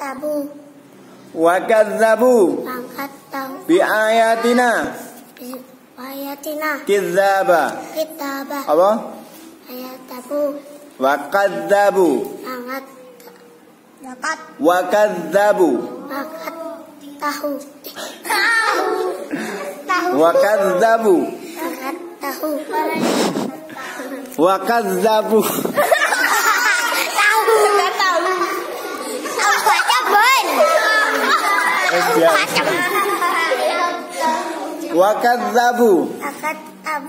tabu. Wa kadzabu Angkat tahu. bi ayatina. Ayatina. Kidzaba. Kitaba. Apa? Ayat tabu. Wa kadzabu. Angkat. Dapat. Wa kadzabu. Angkat tahu. Tahu. Tahu. Wa kadzabu. Angkat tahu. Wa kadzabu. Tahu. Tahu. Baca Ben. Wa kadzabu. Angkat tabu.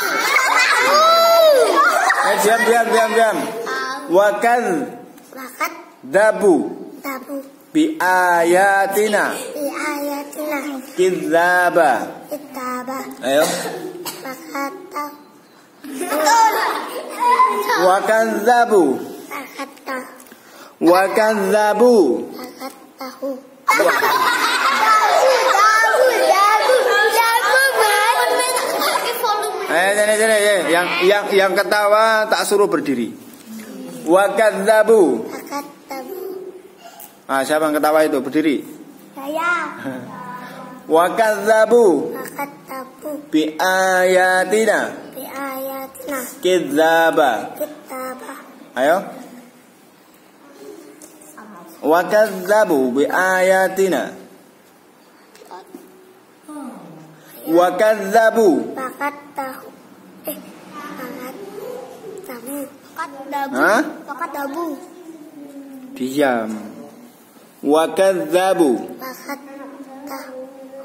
Diam. Wa kadzabu Tabu. bi ayatina. Di ayatina. Kidzaba. Kitaba. Ayo. Angkat tahu. Wa kadzabu. Angkat tahu. Wa kadzabu. Angkat tahu. Yang ketawa tak suruh berdiri. Wa kadzabu. Angkat tabu. Ah, siapa yang ketawa itu? Berdiri. Saya. Wa kadzabu Angkat tabu. bi ayatina. Di ayatina. Kidzaba. Kitaba. Ayo. Wa kadzabu bi ayatina. Wa kadzabu. Angkat tahu. Angkat tabu. Angkat tabu. Hah? Angkat tabu. Diam. Wa kadzabu. Angkat tahu.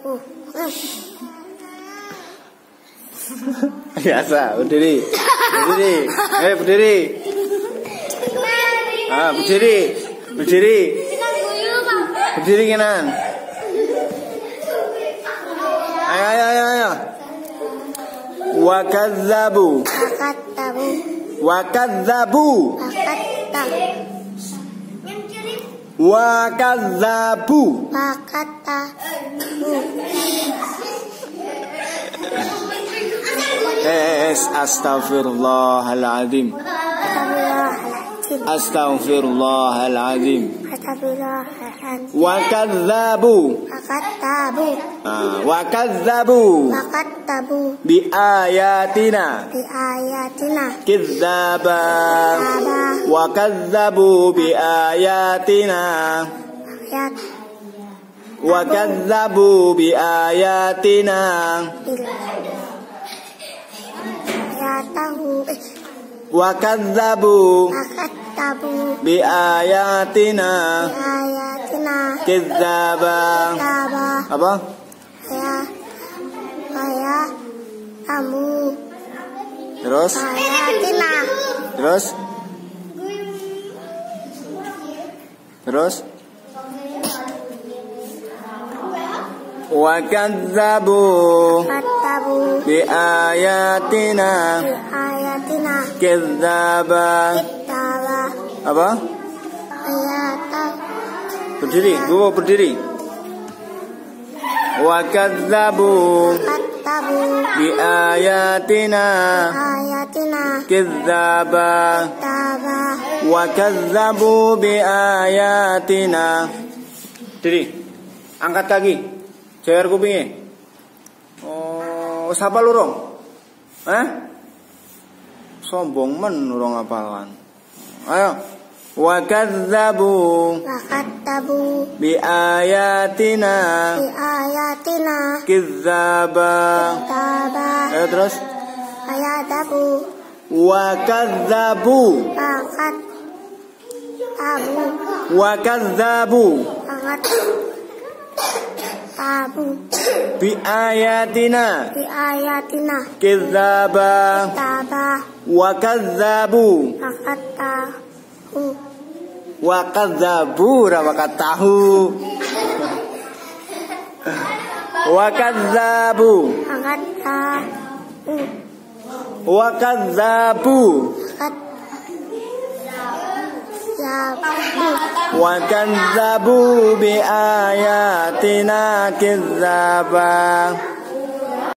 Biasa, berdiri. Berdiri. Ah, berdiri. Berdiri kanan. Ayo. Wa kadzabu. Angkat tabu. Wa kadzabu. Angkat tahu. Wa kadzabu. Angkat tahu. Astaghfirullahaladzim. Astaghfirullahaladzim. Wa kadzabu. Angkat tabu. Wa kadzabu Angkat tabu. bi ayatina. Di ayatina. Kidzaba. Kitaba. Wa kadzabu bi ayatina. Ayat. Wa kadzabu bi ayatina. Ayat tahu. Wa kadzabu Angkat tabu. bi ayatina. Di ayatina. Kidzaba. Kitaba. Apa? Ayat kamu. Terus? Ayatina. Terus? Wa kadzabu Angkat tabu. bi ayatina. Di ayatina. Kidzaba. Kitaba. Apa? Ayat tahu. Berdiri, gua berdiri. Wa kadzabu Angkat tabu. bi ayatina. Ayatina. Kidzaba. Kitaba. Wa kadzabu bi ayatina. Diri. Angkat kaki. Jewer kupingnya. Oh, sapa lurung? Sombong men urung apalan. Ayo. Wa kadzabu Angkat tabu. bi ayatina. Di ayatina. Kidzaba. Kitaba. Ayo terus. Ayat tabu. Wa kadzabu. Angkat tabu. Wa kadzabu Angkat tabu. bi ayatina. Di ayatina. Kidzaba. Kitaba. Wa kadzabu. Angkat tahu. Wa kadzabu ra wa tahu. Wa kadzabu. Angkat tahu. Wa kadzabu. Angkat tabu. Wa kadzabu bi ayatina kidzaba.